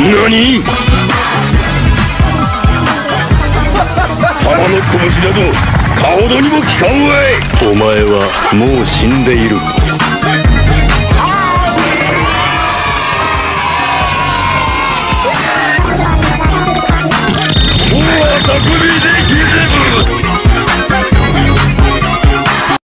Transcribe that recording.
何？玉の拳などかほどにも効かんわい。 お前はもう死んでいる。